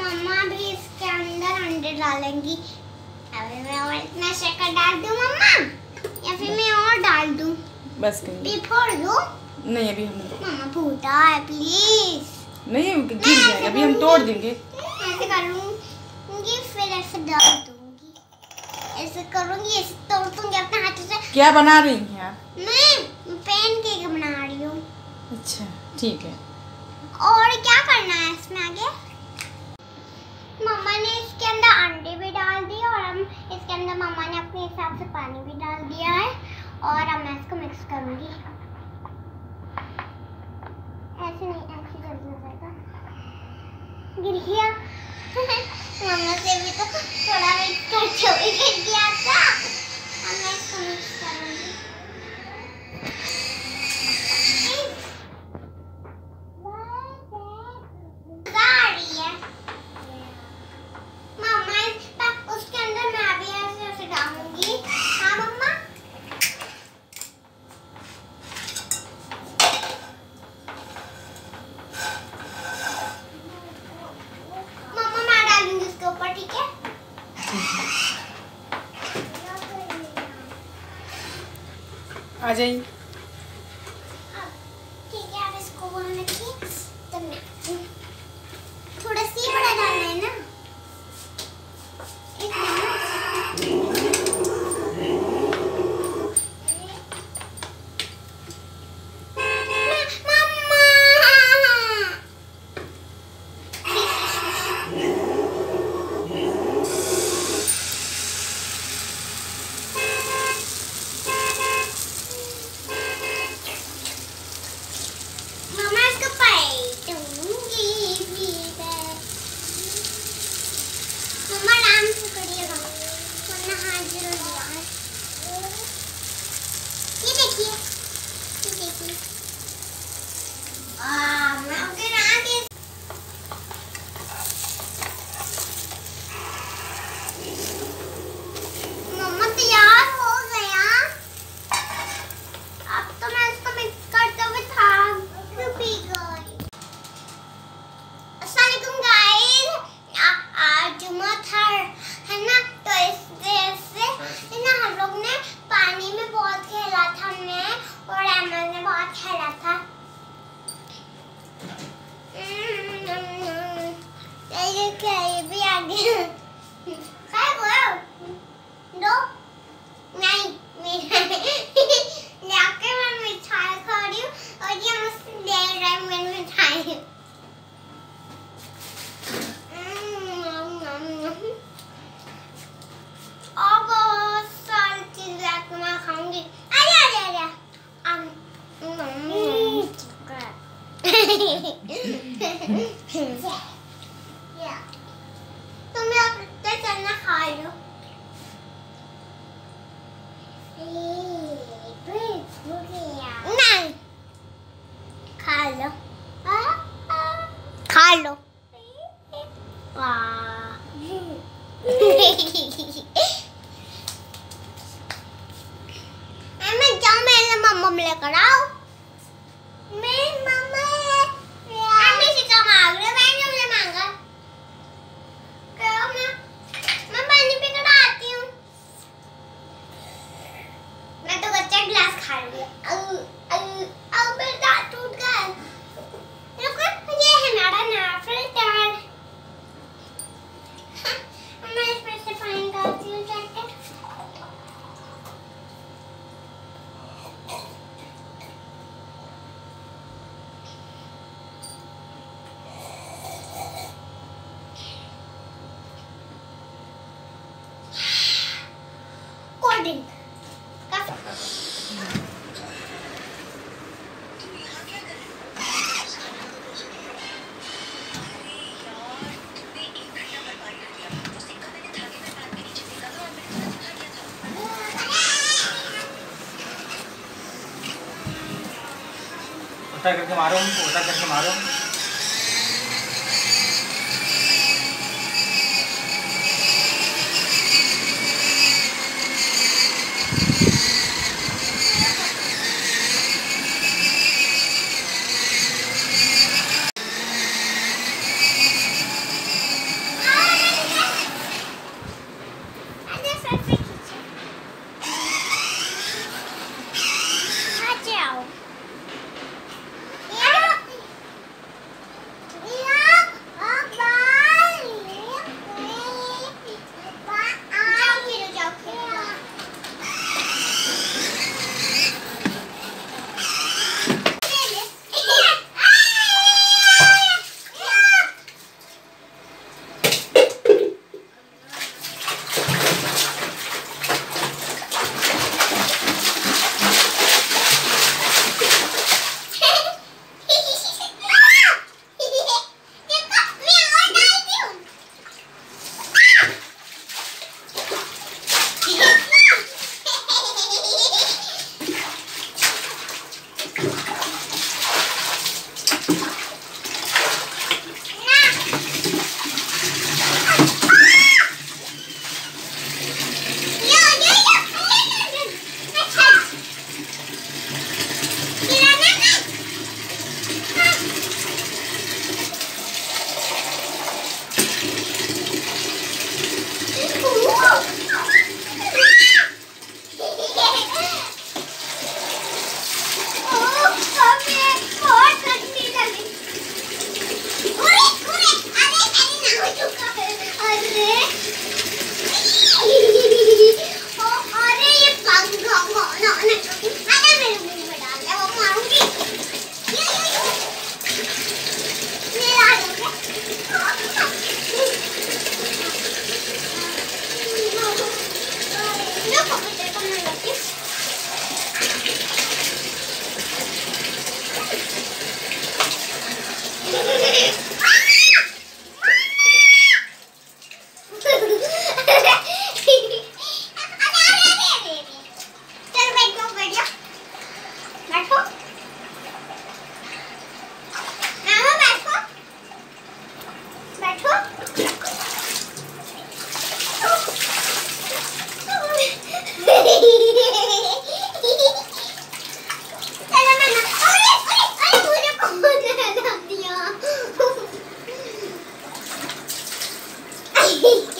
मम्मा भी इसके अंदर अंडे डालेंगी। अभी मैं और इतना शक्कर डाल दूं मम्मा, या फिर मैं और डाल दूं? बस फोड़ दूं? नहीं अभी हम मम्मा फूटा है प्लीज। नहीं गिर जाएगा, अभी हम तोड़ देंगे। ऐसे करूंगी फिर ऐसे डाल दूंगी, ऐसे करूंगी, ऐसे तोड़ दूंगी अपने हाथ से। क्या बना रही हैं आप? मैं पैन केक बना रही हूँ। अच्छा ठीक है। और क्या करना है इसमें आगे? मम्मा ने इसके अंदर अंडे भी डाल दिए और हम इसके अंदर मम्मा ने अपने हिसाब से पानी भी डाल दिया है और अब मैं इसको मिक्स करूंगी। ऐसे नहीं, ऐसे जल्दी हो जाएगा। गिर गया। मम्मा से भी तो थोड़ा मिक्स करके भी गिर गया था। अब मैं इसको मिक्स करूंगी। उसके अंदर मैं भी ऐसे डालूंगी। हाँ मम्मा। मम्मा मैं डालूंगी उसके ऊपर, ठीक है? आ जाइए। ठीक है, अब इसको बोलने की तो मैं थोड़ा सी बड़ा डालना है ना। खा लो। मैं जाऊँ, मेरे मम्मा में लेकर आओ। मैं मम्मा मैं सिक्का मांग रही हूँ, मैंने मुझे मांगा। मैं पानी पी कर आती हूँ। मैं तो कच्चा गिलास खा रही हूँ। अब मेरा दांत टूट गया। ये है मेरा नया फिल्टर। मैं इसमें से पानी डालती हूँ जाके। कोल्ड ड्रिंक उल्टा करके मारो उनको, उल्टा करके मारो। गई।